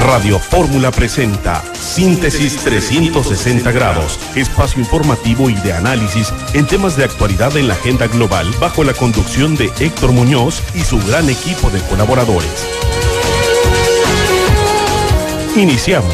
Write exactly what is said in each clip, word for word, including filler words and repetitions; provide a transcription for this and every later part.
Radio Fórmula presenta Síntesis trescientos sesenta grados, espacio informativo y de análisis en temas de actualidad en la agenda global, bajo la conducción de Héctor Muñoz y su gran equipo de colaboradores. Iniciamos.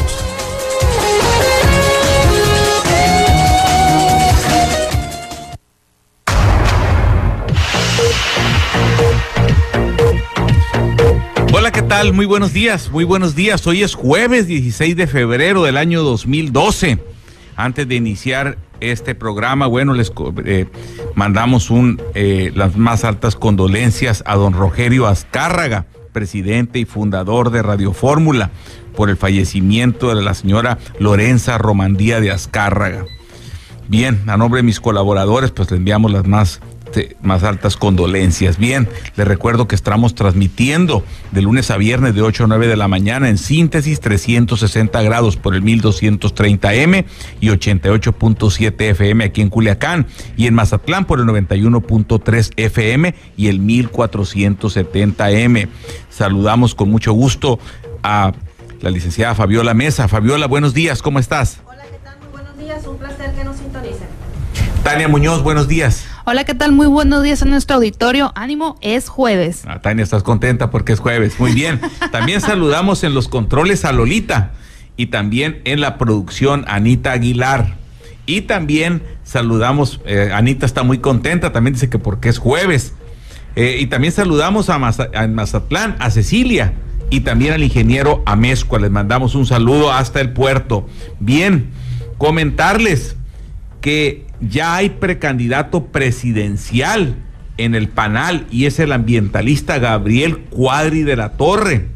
Hola, ¿qué tal? Muy buenos días, muy buenos días. Hoy es jueves dieciséis de febrero del año dos mil doce. Antes de iniciar este programa, bueno, les eh, mandamos un, eh, las más altas condolencias a don Rogerio Azcárraga, presidente y fundador de Radio Fórmula, por el fallecimiento de la señora Lorenza Romandía de Azcárraga. Bien, a nombre de mis colaboradores, pues le enviamos las más más altas condolencias. Bien, les recuerdo que estamos transmitiendo de lunes a viernes de ocho a nueve de la mañana en Síntesis trescientos sesenta grados por el mil doscientos treinta eme y ochenta y ocho punto siete efe eme aquí en Culiacán, y en Mazatlán por el noventa y uno punto tres efe eme y el mil cuatrocientos setenta eme. Saludamos con mucho gusto a la licenciada Fabiola Mesa. Fabiola, buenos días, ¿cómo estás? Hola, ¿qué tal? Muy buenos días, un placer que nos sintonicen. Tania Muñoz, buenos días. Hola, ¿qué tal? Muy buenos días a nuestro auditorio. Ánimo, es jueves. Ah, Tania, estás contenta porque es jueves. Muy bien. También saludamos en los controles a Lolita y también en la producción Anita Aguilar. Y también saludamos, eh, Anita está muy contenta, también dice que porque es jueves. Eh, y también saludamos a, Maza, a Mazatlán, a Cecilia y también al ingeniero Amezcua. Les mandamos un saludo hasta el puerto. Bien, comentarles que ya hay precandidato presidencial en el Panal y es el ambientalista Gabriel Cuadri de la Torre.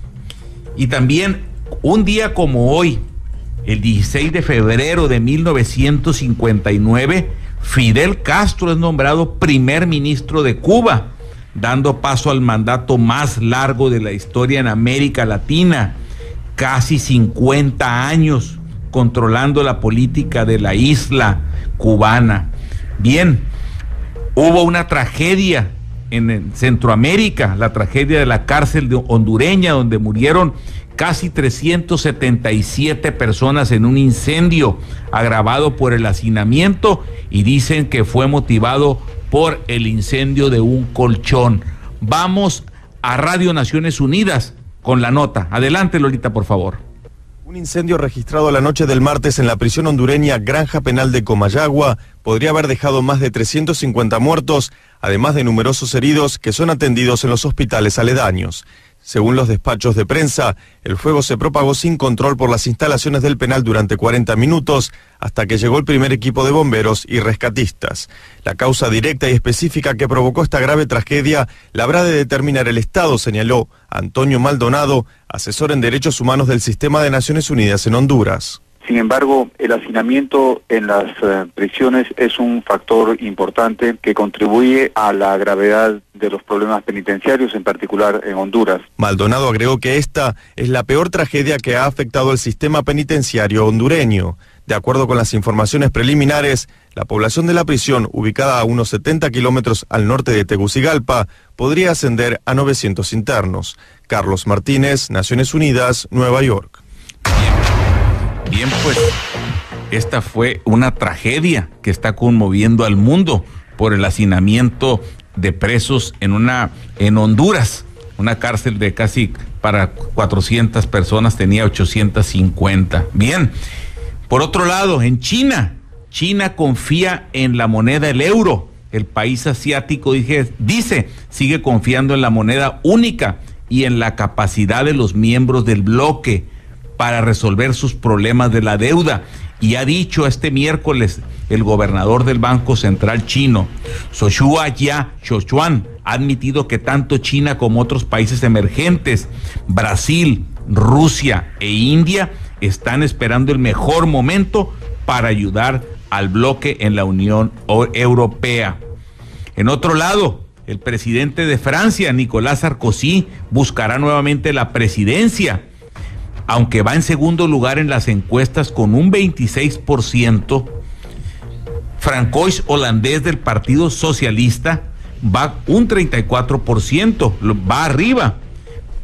Y también un día como hoy, el dieciséis de febrero de mil novecientos cincuenta y nueve, Fidel Castro es nombrado primer ministro de Cuba, dando paso al mandato más largo de la historia en América Latina, casi cincuenta años controlando la política de la isla cubana. Bien, hubo una tragedia en Centroamérica, la tragedia de la cárcel de hondureña, donde murieron casi trescientas setenta y siete personas en un incendio agravado por el hacinamiento, y dicen que fue motivado por el incendio de un colchón. Vamos a Radio Naciones Unidas con la nota. Adelante, Lolita, por favor. Un incendio registrado la noche del martes en la prisión hondureña Granja Penal de Comayagua podría haber dejado más de trescientos cincuenta muertos, además de numerosos heridos que son atendidos en los hospitales aledaños. Según los despachos de prensa, el fuego se propagó sin control por las instalaciones del penal durante cuarenta minutos, hasta que llegó el primer equipo de bomberos y rescatistas. La causa directa y específica que provocó esta grave tragedia la habrá de determinar el Estado, señaló Antonio Maldonado, asesor en derechos humanos del Sistema de Naciones Unidas en Honduras. Sin embargo, el hacinamiento en las uh, prisiones es un factor importante que contribuye a la gravedad de los problemas penitenciarios, en particular en Honduras. Maldonado agregó que esta es la peor tragedia que ha afectado al sistema penitenciario hondureño. De acuerdo con las informaciones preliminares, la población de la prisión, ubicada a unos setenta kilómetros al norte de Tegucigalpa, podría ascender a novecientos internos. Carlos Martínez, Naciones Unidas, Nueva York. Bien, pues esta fue una tragedia que está conmoviendo al mundo por el hacinamiento de presos en una en Honduras, una cárcel de casi para cuatrocientas personas, tenía ochocientas cincuenta. Bien, por otro lado, en China, China confía en la moneda el euro. El país asiático dice, dice sigue confiando en la moneda única y en la capacidad de los miembros del bloque para resolver sus problemas de la deuda, y ha dicho este miércoles el gobernador del Banco Central chino, Soshua Ya Shochuan, ha admitido que tanto China como otros países emergentes, Brasil, Rusia e India, están esperando el mejor momento para ayudar al bloque en la Unión Europea. En otro lado, el presidente de Francia, Nicolas Sarkozy, buscará nuevamente la presidencia, aunque va en segundo lugar en las encuestas con un veintiséis por ciento. Francois holandés del Partido Socialista va un treinta y cuatro por ciento, va arriba.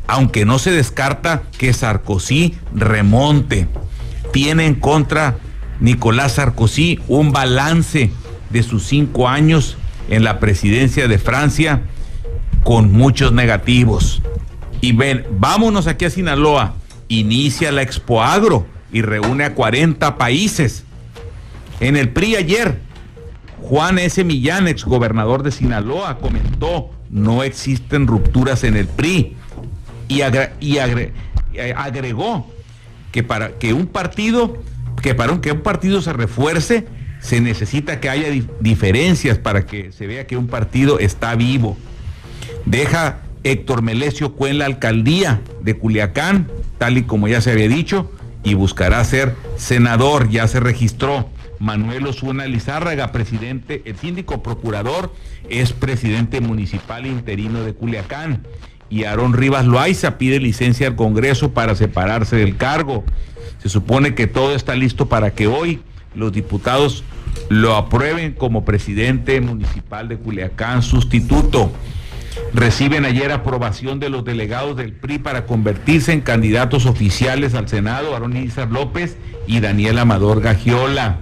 aunque no se descarta que Sarkozy remonte. Tiene en contra Nicolás Sarkozy un balance de sus cinco años en la presidencia de Francia con muchos negativos. Y ven, vámonos aquí a Sinaloa. Inicia la Expo Agro y reúne a cuarenta países. En el P R I ayer, Juan S. Millán, exgobernador de Sinaloa, comentó: no existen rupturas en el P R I, y, agre, y agre, agregó que para que un partido que para que un partido se refuerce se necesita que haya dif- diferencias para que se vea que un partido está vivo. Deja Héctor Melesio Cuen la alcaldía de Culiacán, tal y como ya se había dicho, y buscará ser senador. Ya se registró. Manuel Osuna Lizárraga, presidente, el síndico procurador, es presidente municipal interino de Culiacán. Y Aarón Rivas Loaiza pide licencia al Congreso para separarse del cargo. Se supone que todo está listo para que hoy los diputados lo aprueben como presidente municipal de Culiacán sustituto. Reciben ayer aprobación de los delegados del P R I para convertirse en candidatos oficiales al Senado, Aarón Izar López y Daniel Amador Gagiola.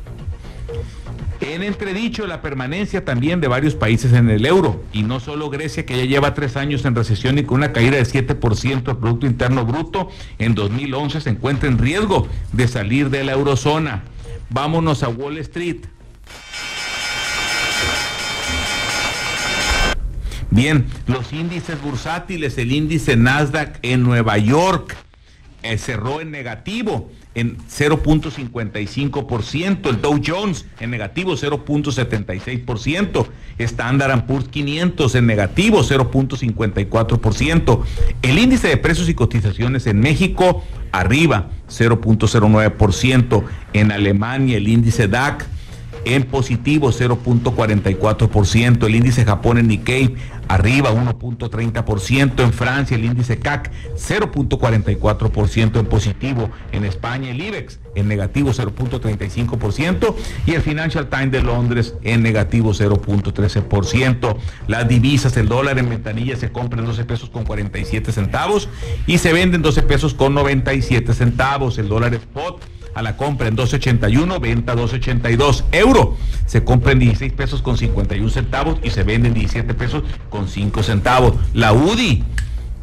En entredicho la permanencia también de varios países en el euro, y no solo Grecia, que ya lleva tres años en recesión y con una caída de siete por ciento del Producto Interno Bruto, en dos mil once se encuentra en riesgo de salir de la eurozona. Vámonos a Wall Street. Bien, los índices bursátiles, el índice Nasdaq en Nueva York eh, cerró en negativo en cero punto cincuenta y cinco por ciento, el Dow Jones en negativo cero punto setenta y seis por ciento, Standard and Poor's quinientos en negativo cero punto cincuenta y cuatro por ciento, el índice de precios y cotizaciones en México arriba cero punto cero nueve por ciento, en Alemania el índice D A C en positivo cero punto cuarenta y cuatro por ciento, el índice Japón en Nikkei arriba uno punto treinta por ciento, en Francia el índice C A C cero punto cuarenta y cuatro por ciento en positivo, en España el IBEX en negativo cero punto treinta y cinco por ciento y el Financial Times de Londres en negativo cero punto trece por ciento. Las divisas, el dólar en ventanilla se compra en doce pesos con cuarenta y siete centavos y se vende en doce pesos con noventa y siete centavos, el dólar spot a la compra en doce ochenta y uno, venta doce ochenta y dos. Euro se compra en dieciséis pesos con cincuenta y un centavos y se vende en diecisiete pesos con cinco centavos. La U D I,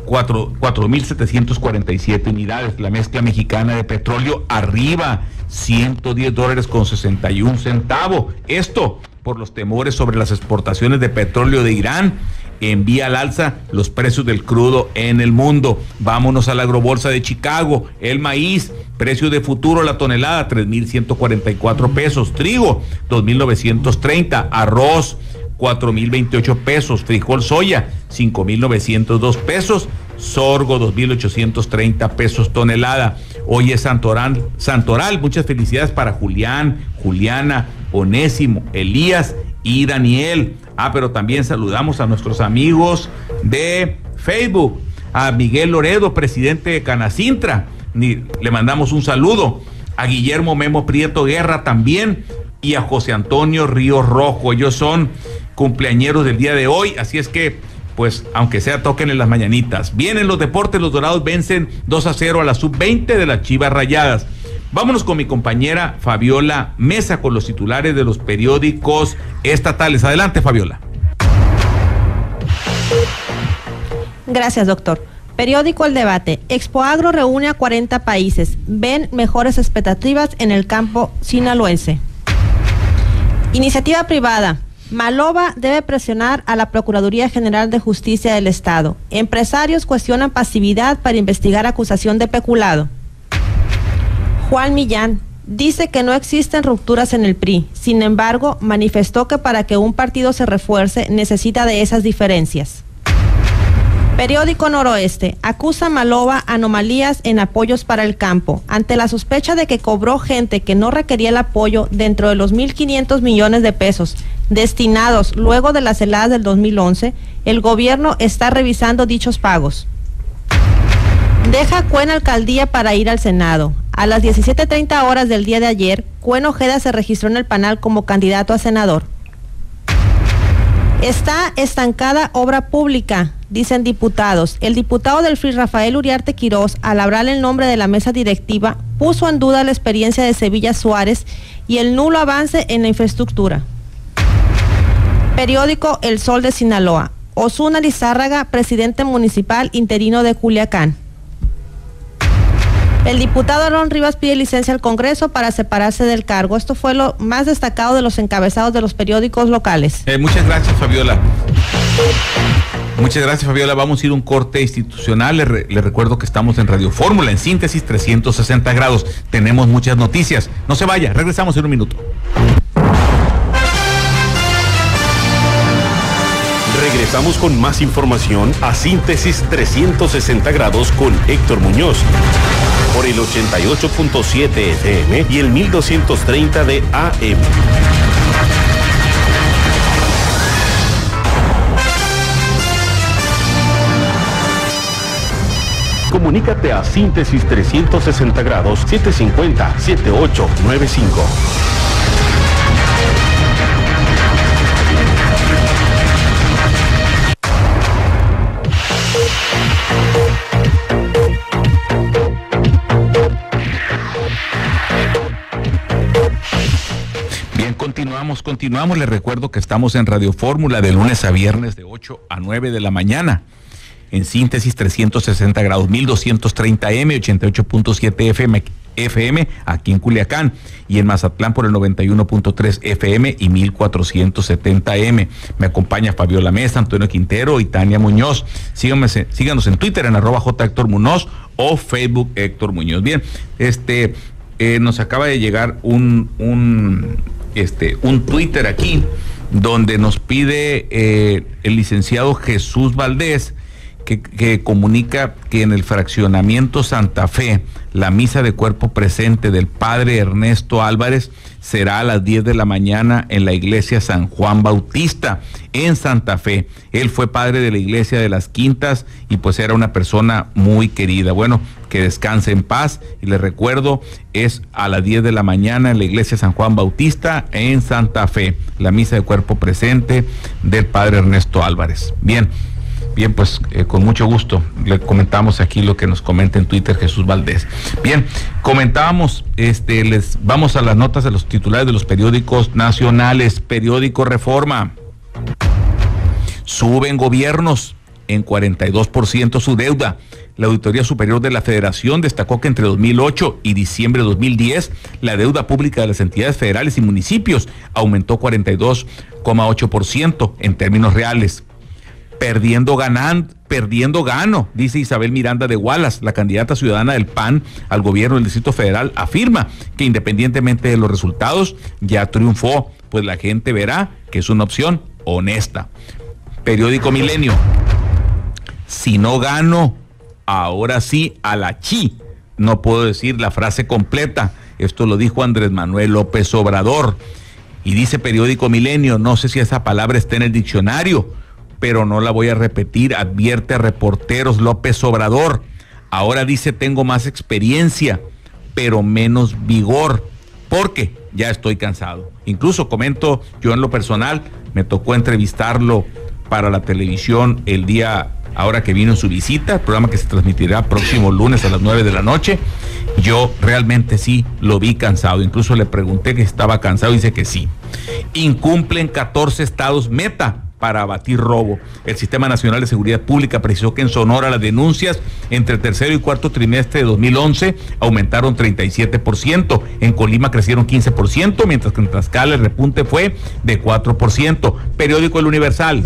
cuatro mil setecientos cuarenta y siete unidades. La mezcla mexicana de petróleo arriba, ciento diez dólares con sesenta y un centavos. Esto por los temores sobre las exportaciones de petróleo de Irán. Envía al alza los precios del crudo en el mundo. Vámonos a la agrobolsa de Chicago. El maíz, precio de futuro la tonelada, tres mil ciento cuarenta y cuatro pesos. Trigo, dos mil novecientos treinta. Arroz, cuatro mil veintiocho pesos. Frijol soya, cinco mil novecientos dos pesos. Sorgo, dos mil ochocientos treinta pesos tonelada. Hoy es Santoral, Santoral. Muchas felicidades para Julián, Juliana, Onésimo, Elías y Daniel. Ah, pero también saludamos a nuestros amigos de Facebook, a Miguel Loredo, presidente de Canacintra, ni, le mandamos un saludo, a Guillermo Memo Prieto Guerra también, y a José Antonio Ríos Rojo. Ellos son cumpleañeros del día de hoy, así es que, pues, aunque sea, toquen en las mañanitas. Bien, en los deportes, los Dorados vencen dos a cero a la sub veinte de las Chivas Rayadas. Vámonos con mi compañera Fabiola Mesa con los titulares de los periódicos estatales. Adelante, Fabiola. Gracias, doctor. Periódico El Debate. Expo Agro reúne a cuarenta países. Ven mejores expectativas en el campo sinaloense. Iniciativa privada. Maloba debe presionar a la Procuraduría General de Justicia del Estado. Empresarios cuestionan pasividad para investigar acusación de peculado. Juan Millán dice que no existen rupturas en el P R I, sin embargo, manifestó que para que un partido se refuerce necesita de esas diferencias. Periódico Noroeste, acusa Maloba anomalías en apoyos para el campo, ante la sospecha de que cobró gente que no requería el apoyo dentro de los mil quinientos millones de pesos destinados luego de las heladas del dos mil once, el gobierno está revisando dichos pagos. Deja Cuen alcaldía para ir al Senado. A las diecisiete treinta horas del día de ayer, Cuen Ojeda se registró en el panel como candidato a senador. Está estancada obra pública. dicen diputados. El diputado del F R I, Rafael Uriarte Quirós, al hablar el nombre de la mesa directiva, puso en duda la experiencia de Sevilla Suárez y el nulo avance en la infraestructura. Periódico El Sol de Sinaloa. Osuna Lizárraga, presidente municipal interino de Culiacán. El diputado Aarón Rivas pide licencia al Congreso para separarse del cargo. Esto fue lo más destacado de los encabezados de los periódicos locales. Eh, muchas gracias, Fabiola. Muchas gracias, Fabiola. Vamos a ir a un corte institucional. Le, re, le recuerdo que estamos en Radio Fórmula, en Síntesis trescientos sesenta grados. Tenemos muchas noticias. No se vaya, regresamos en un minuto. Regresamos con más información a Síntesis trescientos sesenta grados con Héctor Muñoz. Por el ochenta y ocho punto siete F M y el mil doscientos treinta de A M. Comunícate a Síntesis trescientos sesenta grados siete cincuenta, setenta y ocho noventa y cinco. Bien, continuamos, continuamos. Les recuerdo que estamos en Radio Fórmula de lunes a viernes de ocho a nueve de la mañana. En Síntesis trescientos sesenta grados, mil doscientos treinta M, ochenta y ocho punto siete F M, F M aquí en Culiacán, y en Mazatlán por el noventa y uno punto tres F M y mil cuatrocientos setenta M. Me acompaña Fabiola Mesa, Antonio Quintero y Tania Muñoz. Síganme, síganos en Twitter en arroba J Héctor Muñoz o Facebook Héctor Muñoz. Bien, este eh, nos acaba de llegar un un este un Twitter aquí donde nos pide eh, el licenciado Jesús Valdés que, que comunica que en el fraccionamiento Santa Fe la misa de cuerpo presente del padre Ernesto Álvarez será a las diez de la mañana en la iglesia San Juan Bautista en Santa Fe. Él fue padre de la iglesia de las Quintas y pues era una persona muy querida. Bueno, que descanse en paz, y les recuerdo, es a las diez de la mañana en la iglesia San Juan Bautista en Santa Fe, la misa de cuerpo presente del padre Ernesto Álvarez. Bien. Bien, pues eh, con mucho gusto le comentamos aquí lo que nos comenta en Twitter Jesús Valdés. Bien, comentábamos, este, les vamos a las notas de los titulares de los periódicos nacionales. Periódico Reforma. Suben gobiernos en cuarenta y dos por ciento su deuda. La Auditoría Superior de la Federación destacó que entre dos mil ocho y diciembre de dos mil diez, la deuda pública de las entidades federales y municipios aumentó cuarenta y dos coma ocho por ciento en términos reales. Perdiendo ganan, perdiendo gano, dice Isabel Miranda de Wallace, la candidata ciudadana del P A N al gobierno del Distrito Federal, afirma que independientemente de los resultados, ya triunfó, pues la gente verá que es una opción honesta. Periódico Milenio. Si no gano, ahora sí a la chi. No puedo decir la frase completa. Esto lo dijo Andrés Manuel López Obrador. Y dice Periódico Milenio, no sé si esa palabra está en el diccionario, pero no la voy a repetir, advierte a reporteros López Obrador. Ahora dice, tengo más experiencia, pero menos vigor, porque ya estoy cansado. Incluso comento, yo en lo personal, me tocó entrevistarlo para la televisión el día, ahora que vino en su visita, el programa que se transmitirá próximo lunes a las nueve de la noche. Yo realmente sí lo vi cansado, incluso le pregunté que estaba cansado y dice que sí. Incumplen catorce estados meta para abatir robo. El Sistema Nacional de Seguridad Pública precisó que en Sonora las denuncias entre el tercero y cuarto trimestre de dos mil once aumentaron treinta y siete por ciento, en Colima crecieron quince por ciento, mientras que en Tlaxcala el repunte fue de cuatro por ciento. Periódico El Universal.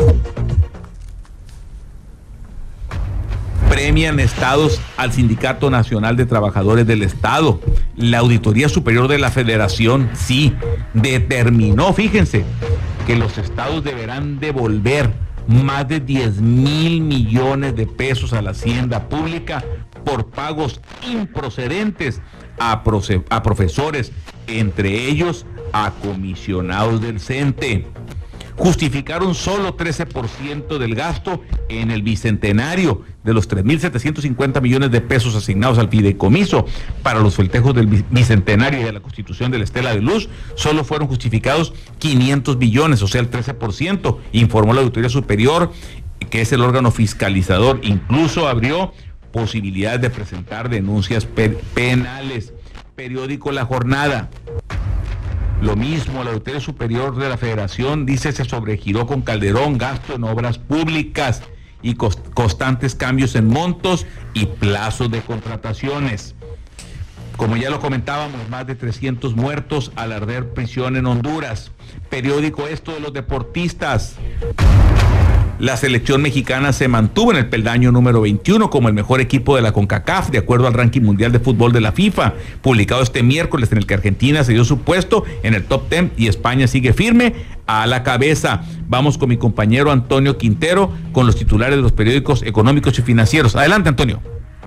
Premian estados al Sindicato Nacional de Trabajadores del Estado. La Auditoría Superior de la Federación, sí, determinó, fíjense, que los estados deberán devolver más de diez mil millones de pesos a la hacienda pública por pagos improcedentes a, profe- a profesores, entre ellos a comisionados del CENTE. Justificaron solo trece por ciento del gasto en el bicentenario de los tres mil setecientos cincuenta millones de pesos asignados al fideicomiso para los festejos del bicentenario y de la constitución de la Estela de Luz. Solo fueron justificados quinientos billones, o sea el trece por ciento, informó la Auditoría Superior, que es el órgano fiscalizador. Incluso abrió posibilidades de presentar denuncias pe- penales. Periódico La Jornada. Lo mismo, el Auditorio Superior de la Federación dice se sobregiró con Calderón gasto en obras públicas y cost- constantes cambios en montos y plazos de contrataciones. Como ya lo comentábamos, más de trescientos muertos al arder prisión en Honduras. Periódico Esto de los deportistas. La selección mexicana se mantuvo en el peldaño número veintiuno como el mejor equipo de la CONCACAF, de acuerdo al ranking mundial de fútbol de la FIFA, publicado este miércoles, en el que Argentina se dio su puesto en el top diez y España sigue firme a la cabeza. Vamos con mi compañero Antonio Quintero con los titulares de los periódicos económicos y financieros. Adelante, Antonio.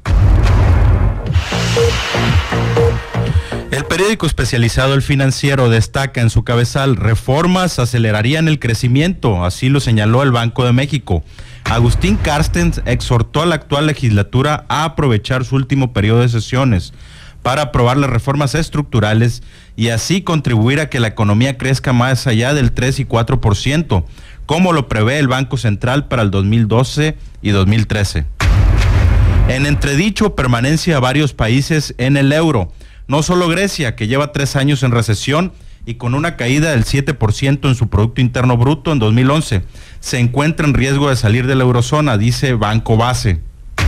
El periódico especializado El Financiero destaca en su cabezal: reformas acelerarían el crecimiento, así lo señaló el Banco de México. Agustín Carstens exhortó a la actual legislatura a aprovechar su último periodo de sesiones para aprobar las reformas estructurales y así contribuir a que la economía crezca más allá del tres y cuatro por ciento, como lo prevé el Banco Central para el dos mil doce y dos mil trece. En entredicho, permanencia a varios países en el euro. No solo Grecia, que lleva tres años en recesión y con una caída del siete por ciento en su Producto Interno Bruto en dos mil once, se encuentra en riesgo de salir de la eurozona, dice Banco Base.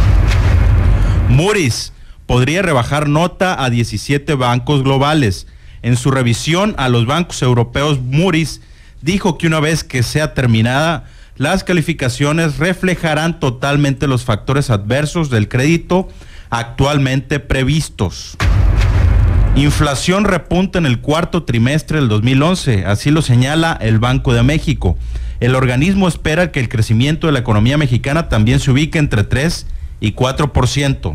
Moody's podría rebajar nota a diecisiete bancos globales. En su revisión a los bancos europeos, Moody's dijo que una vez que sea terminada, las calificaciones reflejarán totalmente los factores adversos del crédito actualmente previstos. Inflación repunta en el cuarto trimestre del dos mil once, así lo señala el Banco de México. El organismo espera que el crecimiento de la economía mexicana también se ubique entre tres y cuatro por ciento.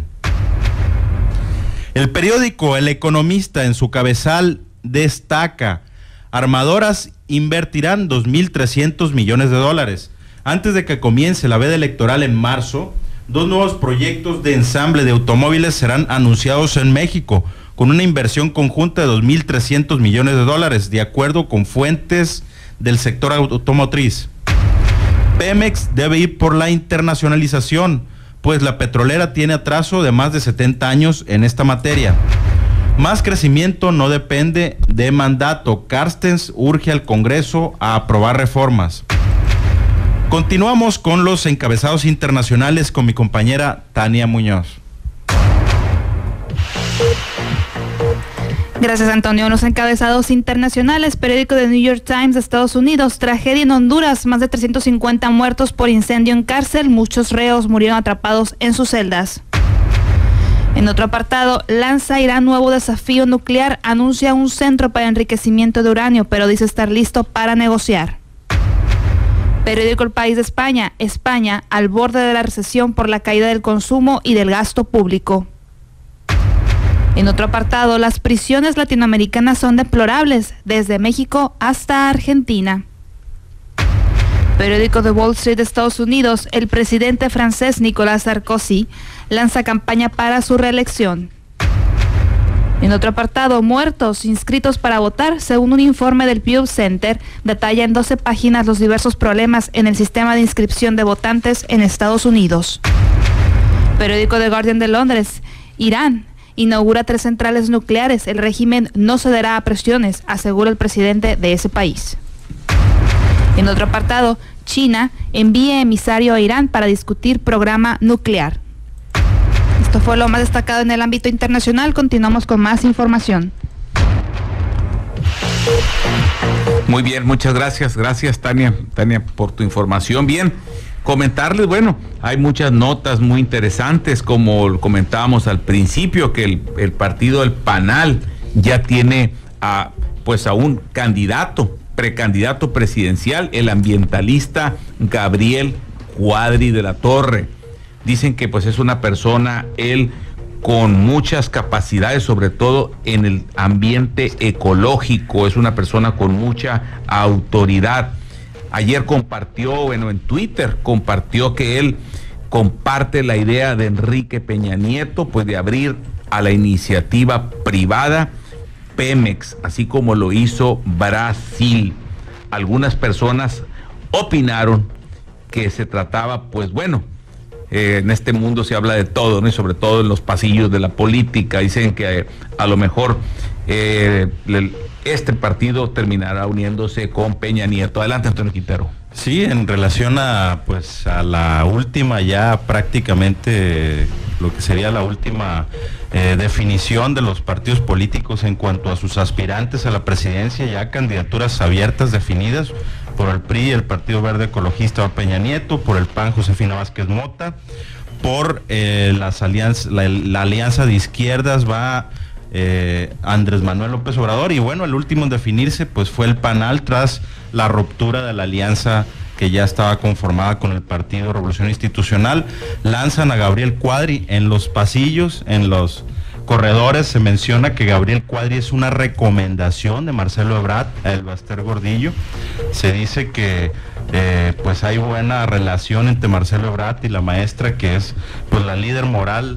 El periódico El Economista en su cabezal destaca: armadoras invertirán dos mil trescientos millones de dólares. Antes de que comience la veda electoral en marzo, dos nuevos proyectos de ensamble de automóviles serán anunciados en México, con una inversión conjunta de dos mil trescientos millones de dólares, de acuerdo con fuentes del sector automotriz. Pemex debe ir por la internacionalización, pues la petrolera tiene atraso de más de setenta años en esta materia. Más crecimiento no depende de mandato. Carstens urge al Congreso a aprobar reformas. Continuamos con los encabezados internacionales con mi compañera Tania Muñoz. Gracias, Antonio. Los encabezados internacionales, periódico de New York Times de Estados Unidos: tragedia en Honduras, más de trescientos cincuenta muertos por incendio en cárcel, muchos reos murieron atrapados en sus celdas. En otro apartado, lanza Irán nuevo desafío nuclear, anuncia un centro para enriquecimiento de uranio, pero dice estar listo para negociar. Periódico El País de España: España al borde de la recesión por la caída del consumo y del gasto público. En otro apartado, las prisiones latinoamericanas son deplorables, desde México hasta Argentina. Periódico de Wall Street de Estados Unidos: el presidente francés Nicolas Sarkozy lanza campaña para su reelección. En otro apartado, muertos inscritos para votar, según un informe del Pew Center, detalla en doce páginas los diversos problemas en el sistema de inscripción de votantes en Estados Unidos. Periódico The Guardian de Londres: Irán inaugura tres centrales nucleares, el régimen no cederá a presiones, asegura el presidente de ese país. En otro apartado, China envía emisario a Irán para discutir programa nuclear. Esto fue lo más destacado en el ámbito internacional. Continuamos con más información. Muy bien, muchas gracias, gracias Tania, Tania por tu información. Bien, comentarles, bueno, hay muchas notas muy interesantes, como comentábamos al principio, que el, el partido del Panal ya tiene a, pues a un candidato, precandidato presidencial, el ambientalista Gabriel Cuadri de la Torre. Dicen que pues es una persona, él, con muchas capacidades, sobre todo en el ambiente ecológico, es una persona con mucha autoridad. Ayer compartió, bueno, en Twitter, compartió que él comparte la idea de Enrique Peña Nieto, pues de abrir a la iniciativa privada Pemex, así como lo hizo Brasil. Algunas personas opinaron que se trataba, pues bueno, eh, en este mundo se habla de todo, ¿no? Y sobre todo en los pasillos de la política, dicen que eh, a lo mejor eh, este partido terminará uniéndose con Peña Nieto. Adelante, Antonio Quintero. Sí, en relación a pues a la última ya prácticamente lo que sería la última eh, definición de los partidos políticos en cuanto a sus aspirantes a la presidencia, ya candidaturas abiertas definidas por el P R I, el Partido Verde Ecologista Peña Nieto, por el P A N Josefina Vázquez Mota, por eh, las alianzas, la, la alianza de izquierdas va eh, Andrés Manuel López Obrador, y bueno, el último en definirse pues fue el P A N A L tras la ruptura de la alianza que ya estaba conformada con el Partido Revolución Institucional. Lanzan a Gabriel Cuadri en los pasillos, en los corredores. Se menciona que Gabriel Cuadri es una recomendación de Marcelo Ebrard, el Baster Gordillo. Se dice que eh, pues hay buena relación entre Marcelo Ebrard y la maestra, que es pues la líder moral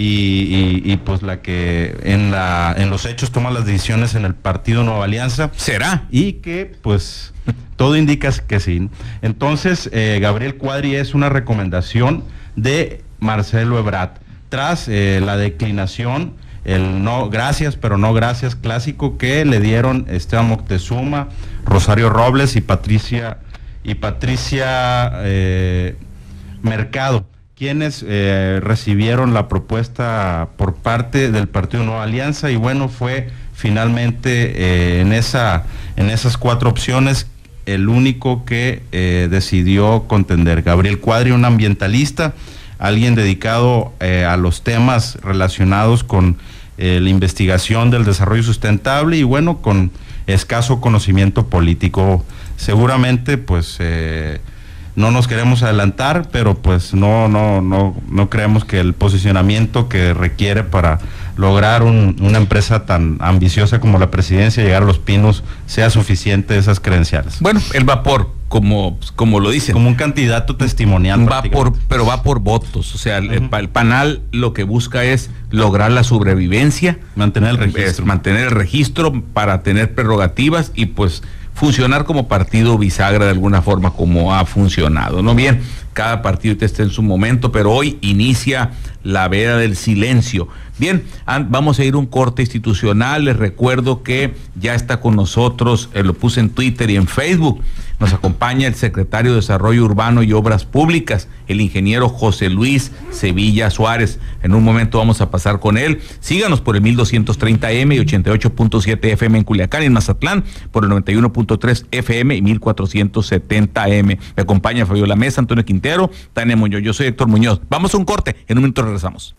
y, y, y pues la que en la en los hechos toma las decisiones en el Partido Nueva Alianza. ¿Será? Y que pues todo indica que sí. Entonces eh, Gabriel Cuadri es una recomendación de Marcelo Ebrard tras eh, la declinación, el no gracias pero no gracias clásico que le dieron Esteban Moctezuma, Rosario Robles y Patricia y Patricia eh, Mercado, quienes eh, recibieron la propuesta por parte del Partido Nueva Alianza. Y bueno, fue finalmente eh, en esa en esas cuatro opciones el único que eh, decidió contender. Gabriel Cuadri, un ambientalista, alguien dedicado eh, a los temas relacionados con eh, la investigación del desarrollo sustentable y bueno, con escaso conocimiento político. Seguramente pues eh, no nos queremos adelantar, pero pues no no no no creemos que el posicionamiento que requiere para lograr un, una empresa tan ambiciosa como la presidencia, llegar a Los Pinos, sea suficiente esas credenciales. Bueno, él va por, como, como lo dicen, como un candidato testimonial. Va por, pero va por votos. O sea, el, uh-huh. el P A N A L lo que busca es lograr la sobrevivencia, mantener el registro, mantener el registro para tener prerrogativas y pues funcionar como partido bisagra de alguna forma, como ha funcionado, ¿no? Bien, cada partido está en su momento, pero hoy inicia la veda del silencio. Bien, vamos a ir a un corte institucional. Les recuerdo que ya está con nosotros, eh, lo puse en Twitter y en Facebook, nos acompaña el secretario de Desarrollo Urbano y Obras Públicas, el ingeniero José Luis Sevilla Suárez. En un momento vamos a pasar con él. Síganos por el mil doscientos treinta eme y ochenta y ocho punto siete efe eme en Culiacán y en Mazatlán, por el noventa y uno punto tres efe eme y mil cuatrocientos setenta eme. Me acompaña Fabiola Mesa, Antonio Quintero, Tania Muñoz. Yo soy Héctor Muñoz. Vamos a un corte, en un minuto regresamos.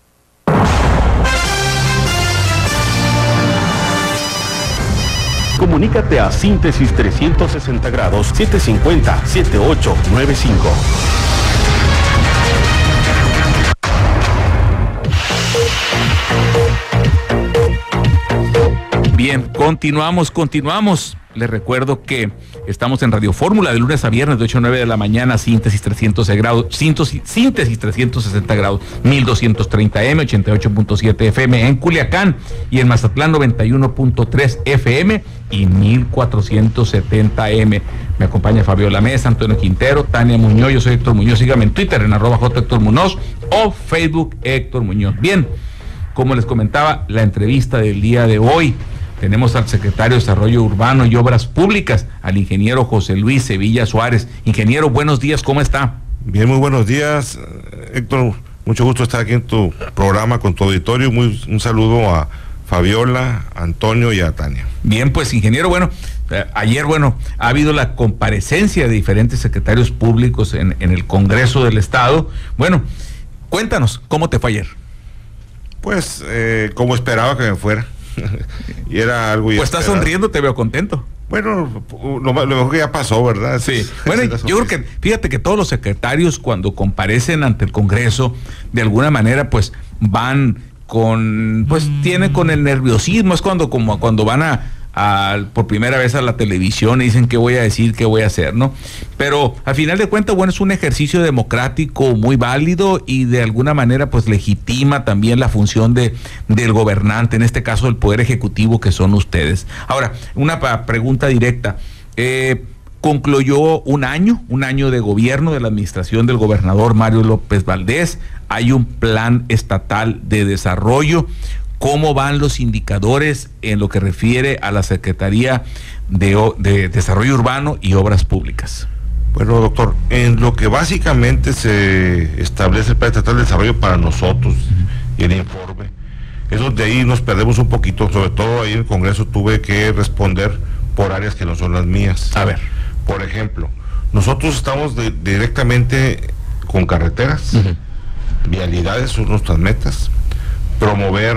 Comunícate a Síntesis trescientos sesenta grados, siete cinco cero, siete ocho nueve cinco. Bien, continuamos, continuamos. Les recuerdo que estamos en Radio Fórmula de lunes a viernes de ocho a nueve de la mañana, Síntesis trescientos grados, Síntesis trescientos sesenta grados, mil doscientos treinta eme, ochenta y ocho punto siete efe eme en Culiacán y en Mazatlán noventa y uno punto tres efe eme y mil cuatrocientos setenta eme. Me acompaña Fabiola Mesa, Antonio Quintero, Tania Muñoz. Yo soy Héctor Muñoz. Sígame en Twitter en arroba J Héctor Muñoz o Facebook Héctor Muñoz. Bien, como les comentaba, la entrevista del día de hoy. Tenemos al secretario de Desarrollo Urbano y Obras Públicas, al ingeniero José Luis Sevilla Suárez. Ingeniero, buenos días, ¿cómo está? Bien, muy buenos días, Héctor. Mucho gusto estar aquí en tu programa con tu auditorio. Muy, un saludo a Fabiola, a Antonio y a Tania. Bien, pues ingeniero, bueno, eh, ayer, bueno, ha habido la comparecencia de diferentes secretarios públicos en, en el Congreso del Estado. Bueno, cuéntanos, ¿cómo te fue ayer? Pues, eh, como esperaba que me fuera. Y era algo. Pues estás sonriendo, te veo contento. Bueno, lo, lo mejor que ya pasó, ¿verdad? Sí. Bueno, yo creo que, fíjate que todos los secretarios cuando comparecen ante el Congreso, de alguna manera, pues van con, pues mm. tienen con el nerviosismo. Es cuando, como cuando van a, a por primera vez a la televisión y dicen qué voy a decir, qué voy a hacer, ¿no? Pero al final de cuentas, bueno, es un ejercicio democrático muy válido y de alguna manera pues legitima también la función de del gobernante, en este caso del Poder Ejecutivo, que son ustedes. Ahora, una pregunta directa. Eh, concluyó un año, un año de gobierno de la administración del gobernador Mario López Valdés. Hay un plan estatal de desarrollo. ¿Cómo van los indicadores en lo que refiere a la Secretaría de, de Desarrollo Urbano y Obras Públicas? Bueno, doctor, en lo que básicamente se establece el Plan Estatal de Desarrollo para nosotros y el informe, es donde ahí nos perdemos un poquito, sobre todo ahí en el Congreso tuve que responder por áreas que no son las mías. A ver. Por ejemplo, nosotros estamos de, directamente con carreteras, uh-huh. vialidades son nuestras metas, promover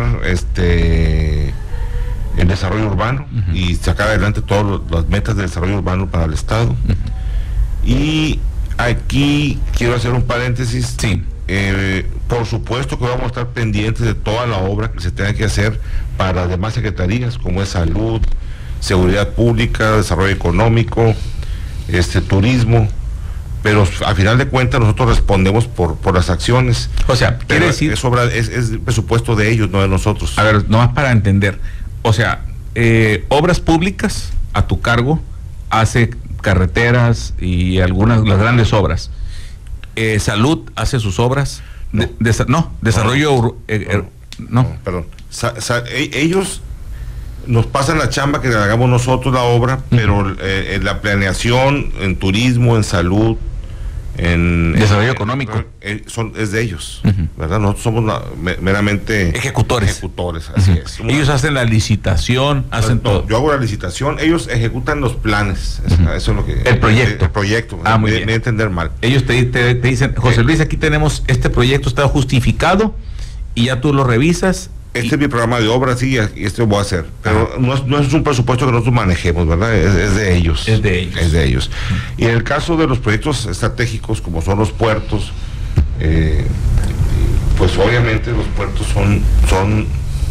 este el desarrollo urbano uh-huh. y sacar adelante todas las metas de desarrollo urbano para el Estado. Uh-huh. Y aquí quiero hacer un paréntesis. Sí. Eh, por supuesto que vamos a estar pendientes de toda la obra que se tenga que hacer para las demás secretarías, como es salud, seguridad pública, desarrollo económico, este turismo, pero a final de cuentas nosotros respondemos por por las acciones. O sea, quiere decir, es obra, es, es presupuesto de ellos, no de nosotros. A ver, nomás para entender, o sea, eh, obras públicas a tu cargo hace carreteras y algunas las grandes obras. Eh, salud hace sus obras. No, de, de, no desarrollo no, eh, eh, no. no perdón. Sa, sa, e, ellos nos pasan la chamba que le hagamos nosotros la obra, uh-huh. pero eh, en la planeación, en turismo, en salud, en desarrollo en, económico, eh, son, es de ellos, uh-huh. ¿verdad? Nosotros somos la, me, meramente ejecutores. Ejecutores, así uh-huh. es. Somos ellos la, hacen la licitación, hacen no, todo. Yo hago la licitación, ellos ejecutan los planes, uh-huh. eso es lo que... El proyecto. El, el proyecto, ah, muy me, bien. me entender mal. Ellos te, te, te dicen, José eh, Luis, aquí tenemos este proyecto, está justificado, y ya tú lo revisas. Este y... es mi programa de obra, sí, y esto voy a hacer. Pero no es, no es un presupuesto que nosotros manejemos, ¿verdad? Es, es de ellos. Es de ellos. Es de ellos. Uh-huh. Y en el caso de los proyectos estratégicos, como son los puertos, eh, pues obviamente los puertos son, son,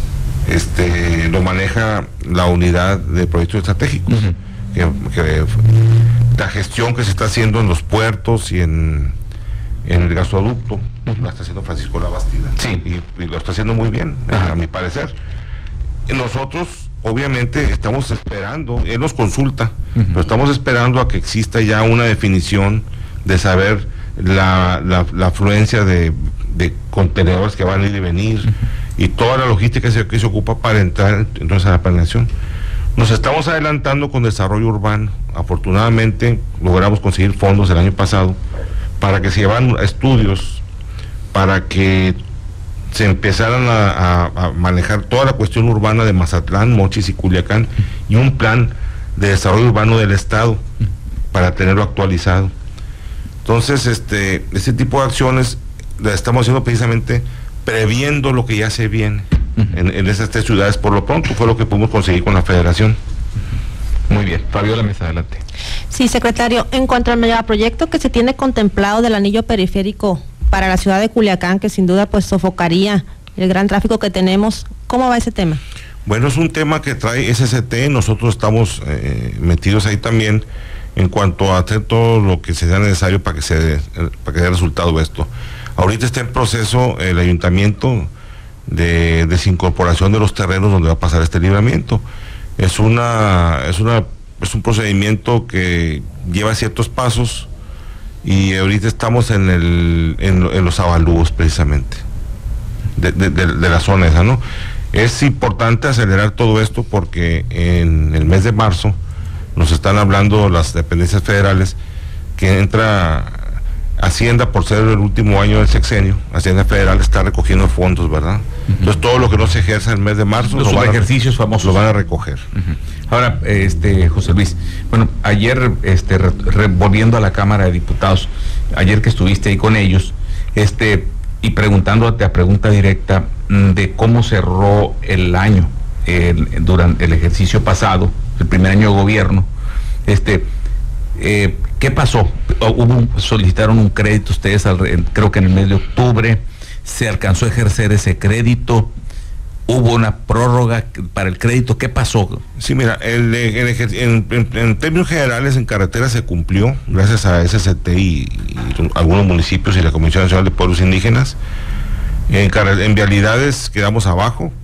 este, lo maneja la unidad de proyectos estratégicos. Uh-huh. que, que la gestión que se está haciendo en los puertos y en en el gasoducto, uh-huh. la está haciendo Francisco Labastida. Sí. Y, y lo está haciendo muy bien, uh-huh. a mi parecer. Nosotros, obviamente, estamos esperando, él nos consulta, uh-huh. pero estamos esperando a que exista ya una definición de saber la, la, la afluencia de, de contenedores que van a ir y venir, uh-huh. y toda la logística que se, que se ocupa para entrar entonces a la planeación. Nos estamos adelantando con desarrollo urbano. Afortunadamente, logramos conseguir fondos el año pasado para que se llevaran estudios, para que se empezaran a, a, a manejar toda la cuestión urbana de Mazatlán, Mochis y Culiacán, y un plan de desarrollo urbano del Estado, para tenerlo actualizado. Entonces, este, este tipo de acciones las estamos haciendo precisamente previendo lo que ya se viene en, en esas tres ciudades. Por lo pronto fue lo que pudimos conseguir con la Federación. Muy bien, Fabiola Mesa, adelante. Sí, secretario, en cuanto al megaproyecto que se tiene contemplado del anillo periférico para la ciudad de Culiacán, que sin duda pues sofocaría el gran tráfico que tenemos, ¿cómo va ese tema? Bueno, es un tema que trae S S T, nosotros estamos eh, metidos ahí también en cuanto a hacer todo lo que sea necesario para que se dé, para que dé resultado esto. Ahorita está en proceso el ayuntamiento de desincorporación de los terrenos donde va a pasar este libramiento. Es una, es una, es un procedimiento que lleva ciertos pasos y ahorita estamos en el, en, en los avalúos precisamente de, de, de, de la zona esa, ¿no? Es importante acelerar todo esto porque en el mes de marzo nos están hablando las dependencias federales que entra Hacienda, por ser el último año del sexenio, Hacienda Federal está recogiendo fondos, ¿verdad? Uh-huh. Entonces todo lo que no se ejerza en el mes de marzo los ejercicios famosos lo van a recoger. Uh-huh. Ahora, este José Luis, bueno, ayer, este, re, re, volviendo a la Cámara de Diputados, ayer que estuviste ahí con ellos, este, y preguntándote a pregunta directa de cómo cerró el año el, durante el ejercicio pasado, el primer año de gobierno, este. Eh, ¿Qué pasó? Hubo, solicitaron un crédito ustedes, al, creo que en el mes de octubre, se alcanzó a ejercer ese crédito, hubo una prórroga para el crédito, ¿qué pasó? Sí, mira, el, el, el, en, en, en términos generales en carretera se cumplió, gracias a S S T y, y algunos municipios y la Comisión Nacional de Pueblos Indígenas. En, en vialidades quedamos abajo,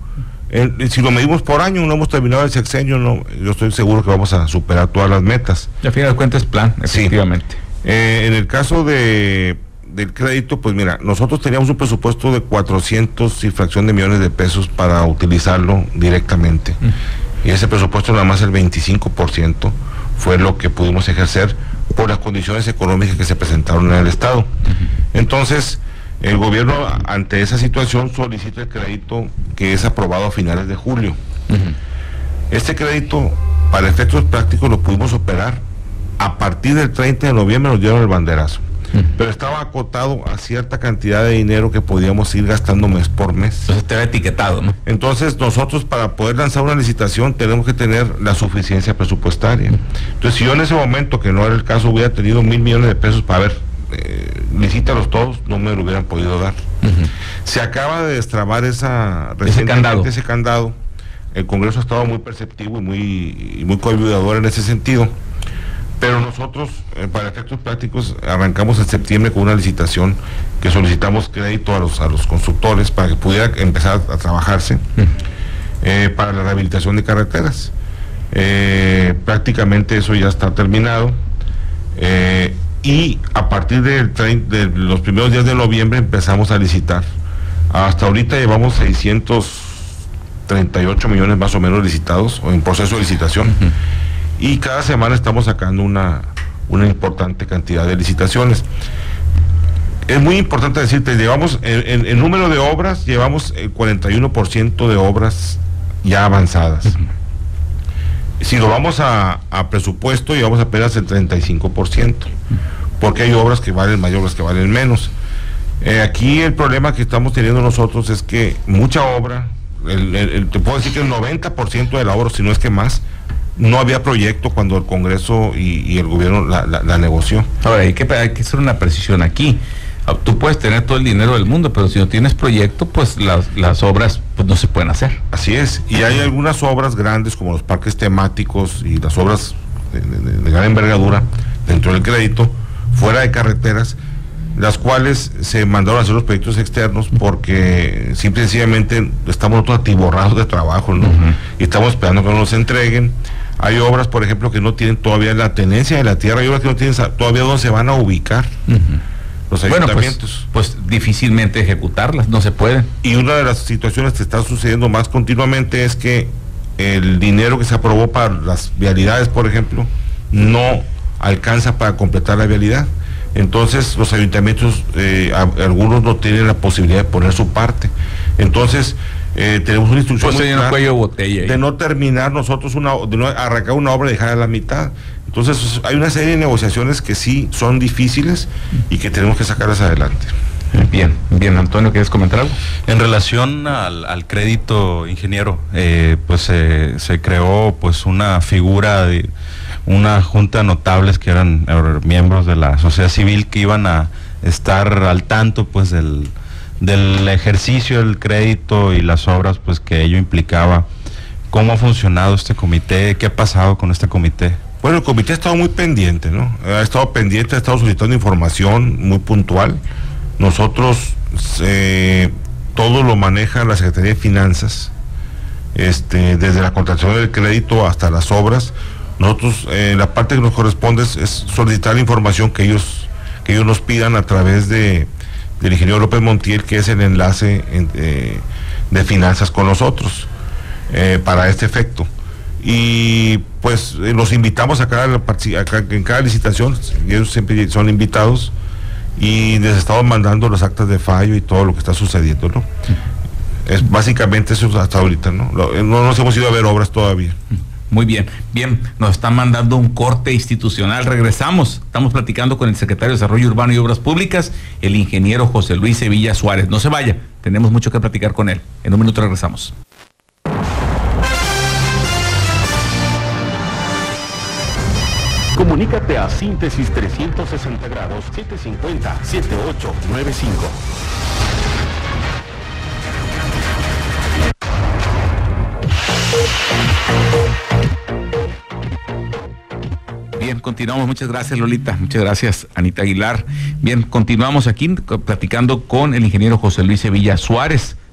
Eh, si lo medimos por año, no hemos terminado el sexenio, no, yo estoy seguro que vamos a superar todas las metas. Y al final de cuentas, plan, efectivamente. Sí. Eh, en el caso de del crédito, pues mira, nosotros teníamos un presupuesto de cuatrocientos y fracción de millones de pesos para utilizarlo directamente. Uh-huh. Y ese presupuesto, nada más el veinticinco por ciento fue lo que pudimos ejercer por las condiciones económicas que se presentaron en el Estado. Uh-huh. Entonces, el gobierno, ante esa situación, solicita el crédito que es aprobado a finales de julio. Uh-huh. Este crédito, para efectos prácticos, lo pudimos operar a partir del treinta de noviembre, nos dieron el banderazo. Uh-huh. Pero estaba acotado a cierta cantidad de dinero que podíamos ir gastando mes por mes. Entonces te había etiquetado, ¿no? Entonces nosotros, para poder lanzar una licitación, tenemos que tener la suficiencia presupuestaria. Uh-huh. Entonces, si yo en ese momento, que no era el caso, hubiera tenido mil millones de pesos para ver, eh, licítalos todos, no me lo hubieran podido dar. Uh-huh. Se acaba de destrabar esa ese candado. ese candado. El Congreso ha estado muy perceptivo y muy, y muy coayudador en ese sentido. Pero nosotros, eh, para efectos prácticos, arrancamos en septiembre con una licitación que solicitamos crédito a los, a los constructores para que pudiera empezar a trabajarse uh-huh. eh, para la rehabilitación de carreteras. Eh, prácticamente eso ya está terminado. Eh, y a partir del treinta, de los primeros días de noviembre empezamos a licitar. Hasta ahorita llevamos seiscientos treinta y ocho millones más o menos licitados o en proceso de licitación. Uh-huh. Y cada semana estamos sacando una, una importante cantidad de licitaciones. Es muy importante decirte, llevamos en el número de obras, llevamos el cuarenta y uno por ciento de obras ya avanzadas. Uh-huh. Si lo vamos a, a presupuesto, llevamos apenas el treinta y cinco por ciento, porque hay obras que valen más y obras que valen menos. Eh, aquí el problema que estamos teniendo nosotros es que mucha obra, el, el, el, te puedo decir que el noventa por ciento de la obra, si no es que más, no había proyecto cuando el Congreso y, y el gobierno la, la, la negoció. Ahora, hay que, hay que hacer una precisión aquí. Tú puedes tener todo el dinero del mundo, pero si no tienes proyecto, pues las, las obras pues no se pueden hacer. Así es, y hay algunas obras grandes como los parques temáticos y las obras de, de, de gran envergadura dentro del crédito, fuera de carreteras, las cuales se mandaron a hacer los proyectos externos porque simple y sencillamente estamos nosotros atiborrados de trabajo, ¿no? Uh-huh. Y estamos esperando que nos entreguen. Hay obras, por ejemplo, que no tienen todavía la tenencia de la tierra, hay obras que no tienen todavía dónde se van a ubicar. Uh-huh. Los ayuntamientos. Bueno, pues, pues difícilmente ejecutarlas, no se pueden. Y una de las situaciones que está sucediendo más continuamente es que el dinero que se aprobó para las vialidades, por ejemplo, no alcanza para completar la vialidad. Entonces los ayuntamientos, eh, a, algunos no tienen la posibilidad de poner su parte. Entonces eh, tenemos una instrucción pues muy clara cuello botella de no terminar nosotros una, de no arrancar una obra y dejar a la mitad. Entonces hay una serie de negociaciones que sí son difíciles y que tenemos que sacarlas adelante. Bien, bien, Antonio, ¿quieres comentar algo? En relación al, al crédito, ingeniero, eh, pues eh, se creó pues una figura de una junta de notables que eran er, miembros de la sociedad civil que iban a estar al tanto pues del, del ejercicio del crédito y las obras pues que ello implicaba. ¿Cómo ha funcionado este comité? ¿Qué ha pasado con este comité? Bueno, el comité ha estado muy pendiente, ¿no? Ha estado pendiente, ha estado solicitando información muy puntual. Nosotros, eh, todo lo maneja la Secretaría de Finanzas, este, desde la contratación del crédito hasta las obras. Nosotros, eh, la parte que nos corresponde es, es solicitar la información que ellos, que ellos nos pidan a través de, del ingeniero López Montiel, que es el enlace en, eh, de finanzas con nosotros, eh, para este efecto. Y pues eh, los invitamos a cada, a cada, en cada licitación, ellos siempre son invitados, y les estamos mandando las actas de fallo y todo lo que está sucediendo, ¿no? Es básicamente eso hasta ahorita, ¿no? No nos hemos ido a ver obras todavía. Muy bien, bien, nos están mandando un corte institucional, regresamos, estamos platicando con el secretario de Desarrollo Urbano y Obras Públicas, el ingeniero José Luis Sevilla Suárez. No se vaya, tenemos mucho que platicar con él. En un minuto regresamos. Comunícate a Síntesis trescientos sesenta grados, siete cinco cero, siete ocho nueve cinco. Bien, continuamos. Muchas gracias, Lolita. Muchas gracias, Anita Aguilar. Bien, continuamos aquí platicando con el ingeniero José Luis Sevilla Suárez,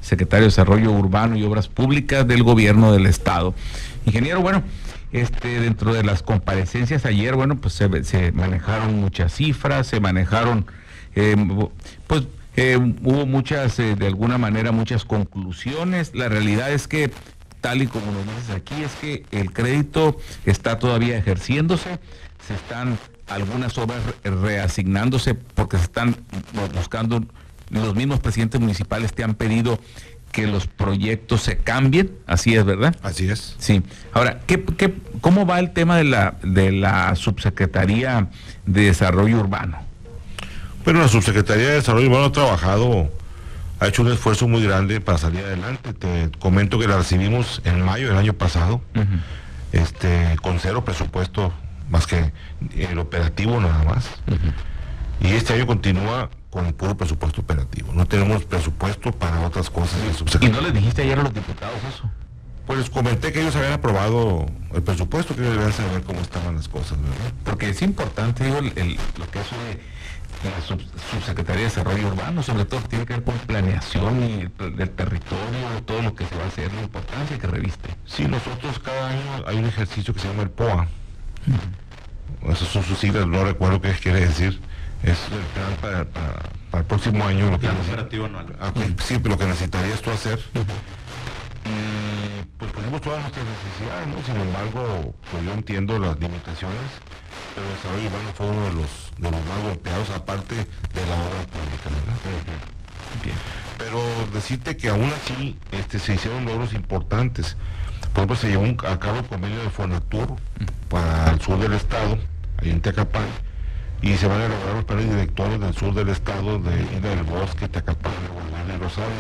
secretario de Desarrollo Urbano y Obras Públicas del Gobierno del Estado. Ingeniero, bueno, este, dentro de las comparecencias ayer, bueno, pues se, se manejaron muchas cifras, se manejaron, eh, pues eh, hubo muchas, eh, de alguna manera, muchas conclusiones. La realidad es que, tal y como nos dices aquí, es que el crédito está todavía ejerciéndose, se están algunas obras reasignándose porque se están buscando, los mismos presidentes municipales te han pedido que los proyectos se cambien, así es, ¿verdad? Así es. Sí. Ahora, ¿qué, qué, ¿cómo va el tema de la, de la Subsecretaría de Desarrollo Urbano? Bueno, la Subsecretaría de Desarrollo Urbano ha trabajado, ha hecho un esfuerzo muy grande para salir adelante. Te comento que la recibimos en mayo del año pasado, uh-huh. este, con cero presupuesto, más que el operativo nada más. Uh-huh. Y este año continúa con el puro presupuesto operativo. No tenemos presupuesto para otras cosas. ¿Y no les dijiste ayer a los diputados eso? Pues les comenté que ellos habían aprobado el presupuesto, que ellos debían saber cómo estaban las cosas, ¿verdad? Porque es importante, digo, el, el, lo que es de la sub, Subsecretaría de Desarrollo Urbano, sobre todo que tiene que ver con planeación y del territorio, todo lo que se va a hacer, la importancia que reviste. Sí, nosotros cada año hay un ejercicio que se llama el P O A. Uh-huh. Esas son sus siglas, no recuerdo qué quiere decir. Es el plan para, para, para el próximo año. Lo que operativo anual. Ah, okay, sí, lo que necesitarías tú hacer. Uh-huh. Y pues ponemos todas nuestras necesidades, ¿no? Sin embargo, pues yo entiendo las limitaciones, pero el desarrollo urbano fue uno de los, de los más golpeados, aparte de la obra pública, ¿verdad? Uh-huh. Bien. Pero decirte que aún así este, se hicieron logros importantes. Por ejemplo, se llevó un, a cabo el convenio de Fonatur uh-huh. para el sur del estado, ahí en Tecapán, y se van a elaborar los planes directores del sur del estado, de Isla del Bosque, Tecapán, Guadalajara y Rosario.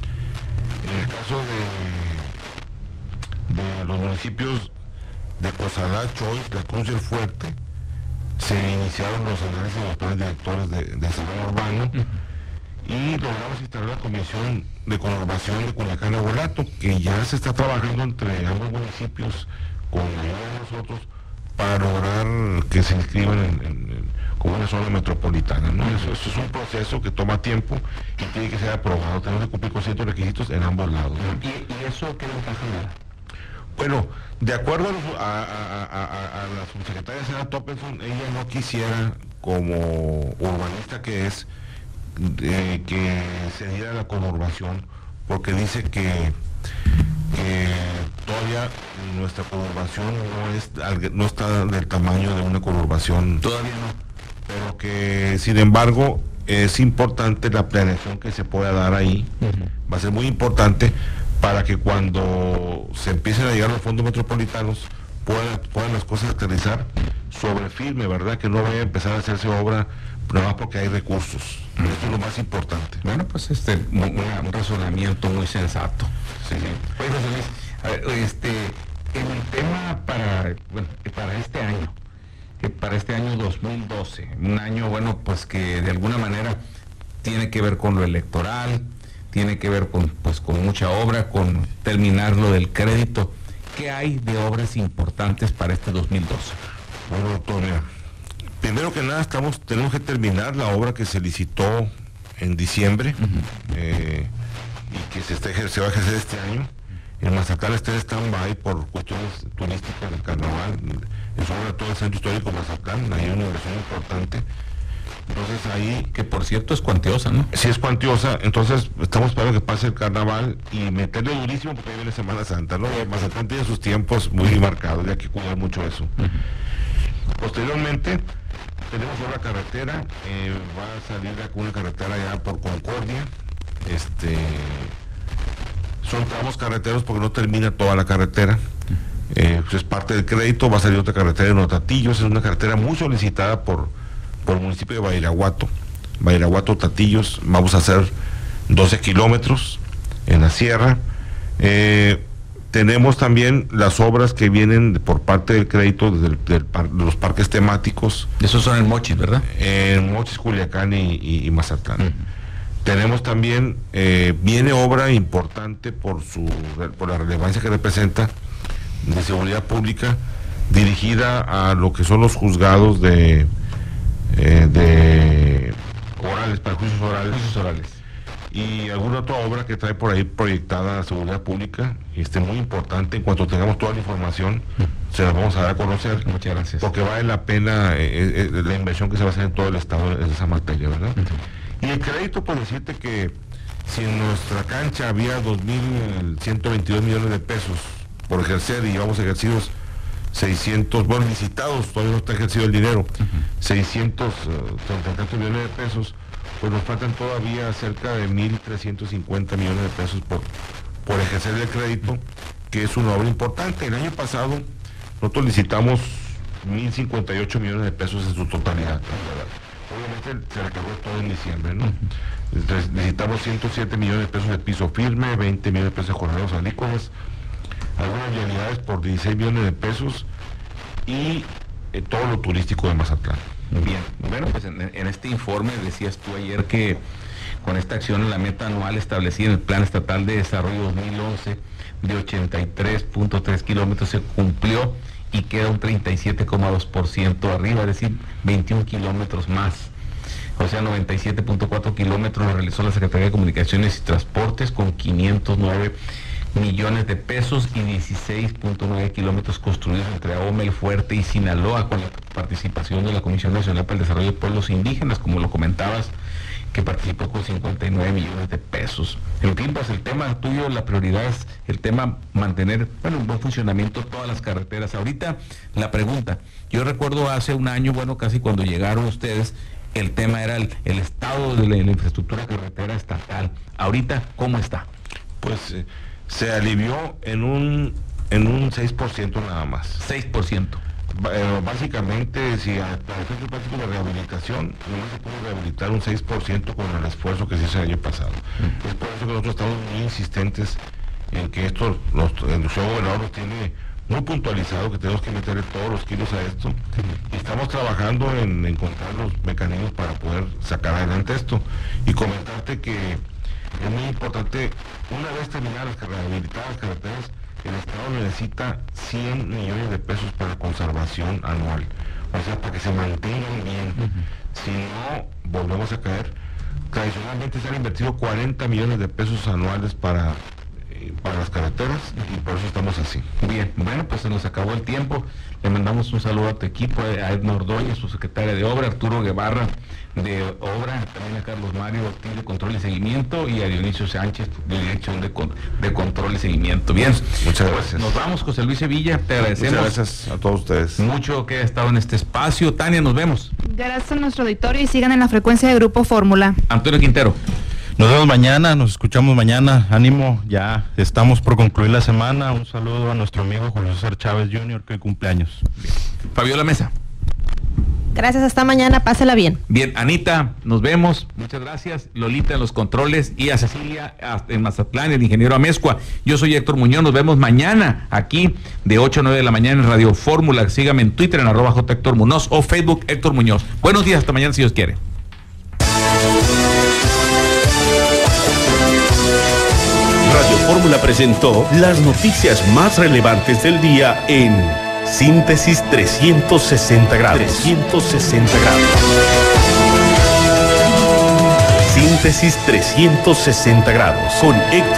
En el caso de, de los municipios de Cosalá, Choix, La Cruz y El Fuerte, se iniciaron los análisis de los planes directores de, de desarrollo urbano uh-huh. y logramos instalar la comisión de conurbación de Culiacán a Gualato, que ya se está trabajando entre ambos municipios con ayuda de nosotros para lograr que se inscriban en, en, en como una zona metropolitana, ¿no? Eso, eso es un proceso que toma tiempo y tiene que ser aprobado. Tenemos que cumplir con ciertos requisitos en ambos lados, ¿no? ¿Y, y eso qué ventaja da? Bueno, de acuerdo a, a, a, a, a la subsecretaria Sara Toppenson, ella no quisiera, como urbanista que es, eh, que se diera la conurbación, porque dice que, que todavía nuestra conurbación no, es, no está del tamaño de una conurbación. Todavía no. Pero que, sin embargo, es importante la planeación que se pueda dar ahí. Uh-huh. Va a ser muy importante para que cuando se empiecen a llegar los fondos metropolitanos puedan, puedan las cosas aterrizar sobre firme, ¿verdad? Que no vaya a empezar a hacerse obra nada más porque hay recursos. Uh-huh. Eso es lo más importante. Bueno, pues este un, un razonamiento muy sensato. Sí. Oye, José Luis, a ver, este, en el tema para, bueno, para este año, que para este año dos mil doce, un año, bueno, pues que de alguna manera tiene que ver con lo electoral, tiene que ver con, pues, con mucha obra, con terminar lo del crédito. ¿Qué hay de obras importantes para este dos mil doce? Bueno, doctor, mira, primero que nada estamos, tenemos que terminar la obra que se licitó en diciembre, uh-huh. eh, y que se, está, se va a ejercer este año. El Mazatlán está en stand-by por cuestiones turísticas del carnaval. Es sobre todo el centro histórico Mazatlán, hay una inversión importante. Entonces ahí... Que por cierto es cuantiosa, ¿no? Sí, es cuantiosa. Entonces estamos esperando que pase el carnaval y meterle durísimo porque ahí viene Semana Santa, ¿no? Mazatlán tiene sus tiempos muy marcados y hay que cuidar mucho eso. Uh-huh. Posteriormente tenemos una carretera, eh, va a salir una carretera ya por Concordia. Este... Son tramos carreteros porque no termina toda la carretera. Eh, pues es parte del crédito, va a salir otra carretera en Tatillos, es una carretera muy solicitada por, por el municipio de Badiraguato. Badiraguato, Tatillos, vamos a hacer doce kilómetros en la sierra. Eh, tenemos también las obras que vienen por parte del crédito desde el, del par, de los parques temáticos. Esos son en Mochis, ¿verdad? En Mochis, Culiacán y, y, y Mazatlán. Uh-huh. Tenemos también, eh, viene obra importante por su por la relevancia que representa de seguridad pública, dirigida a lo que son los juzgados de, eh, de orales, para juicios orales. Juicios orales. y alguna otra obra que trae por ahí proyectada Seguridad Pública, este, muy importante. En cuanto tengamos toda la información, se la vamos a dar a conocer. Muchas gracias. Porque vale la pena eh, eh, la inversión que se va a hacer en todo el estado en esa materia, ¿verdad? Uh-huh. Y el crédito, por decirte que si en nuestra cancha había dos mil ciento veintidós millones de pesos por ejercer y llevamos ejercidos seiscientos, bueno, licitados, todavía no está ejercido el dinero, uh-huh. seiscientos treinta y tantos millones de pesos, pues nos faltan todavía cerca de mil trescientos cincuenta millones de pesos por, por ejercer el crédito, que es una obra importante. El año pasado nosotros licitamos mil cincuenta y ocho millones de pesos en su totalidad. Obviamente se recargó todo en diciembre, ¿no? Entonces, necesitamos ciento siete millones de pesos de piso firme, veinte millones de pesos de jornaleros agrícolas, algunas vialidades por dieciséis millones de pesos y eh, todo lo turístico de Mazatlán. Bien, bueno, pues en, en este informe decías tú ayer que con esta acción la meta anual establecida en el Plan Estatal de Desarrollo dos mil once de ochenta y tres punto tres kilómetros se cumplió y queda un treinta y siete coma dos por ciento arriba, es decir, veintiún kilómetros más. O sea, noventa y siete punto cuatro kilómetros lo realizó la Secretaría de Comunicaciones y Transportes con quinientos nueve millones de pesos y dieciséis punto nueve kilómetros construidos entre Ahome, El Fuerte y Sinaloa con la participación de la Comisión Nacional para el Desarrollo de Pueblos Indígenas, como lo comentabas, que participó con cincuenta y nueve millones de pesos. En fin, pues el tema tuyo, la prioridad es el tema mantener, bueno, un buen funcionamiento de todas las carreteras. Ahorita la pregunta, yo recuerdo hace un año, bueno, casi cuando llegaron ustedes, el tema era el, el estado de la, la infraestructura carretera estatal. Ahorita, ¿cómo está? Pues eh, se alivió en un en un seis por ciento nada más. seis por ciento. Eh, básicamente, si a efectos prácticos de rehabilitación, no se puede rehabilitar un seis por ciento con el esfuerzo que se hizo el año pasado. Uh-huh. Es por eso que nosotros estamos muy insistentes en que esto, los, el señor gobernador nos tiene muy puntualizado que tenemos que meterle todos los kilos a esto, y estamos trabajando en encontrar los mecanismos para poder sacar adelante esto. Y comentarte que es muy importante, una vez terminadas las rehabilitadas las carreteras, el Estado necesita cien millones de pesos para conservación anual, o sea, para que se mantengan bien. Uh-huh. Si no, volvemos a caer. Tradicionalmente se han invertido cuarenta millones de pesos anuales para para las carreteras y por eso estamos así. Bien, bueno, pues se nos acabó el tiempo. Le mandamos un saludo a tu equipo, a Edna Ordóñez, su secretaria de Obra, Arturo Guevara de Obra, también a Carlos Mario Ortiz de Control y Seguimiento y a Dionisio Sánchez de Dirección de, con, de Control y Seguimiento. Bien, muchas gracias. Pues nos vamos, José Luis Sevilla, te agradecemos. Muchas gracias a todos ustedes. Mucho que ha estado en este espacio. Tania, nos vemos. Gracias a nuestro auditorio y sigan en la frecuencia de Grupo Fórmula. Antonio Quintero. Nos vemos mañana, nos escuchamos mañana. Ánimo, ya estamos por concluir la semana. Un saludo a nuestro amigo Julio César Chávez junior, que cumpleaños. Bien. Fabiola Mesa. Gracias, hasta mañana, pásela bien. Bien, Anita, nos vemos. Muchas gracias. Lolita en los controles y a Cecilia en Mazatlán, el ingeniero Amezcua. Yo soy Héctor Muñoz, nos vemos mañana aquí de ocho a nueve de la mañana en Radio Fórmula. Sígame en Twitter en arroba J Héctor Muñoz o Facebook Héctor Muñoz. Buenos días, hasta mañana si Dios quiere. Radio Fórmula presentó las noticias más relevantes del día en Síntesis trescientos sesenta grados. trescientos sesenta grados. Síntesis trescientos sesenta grados con Héctor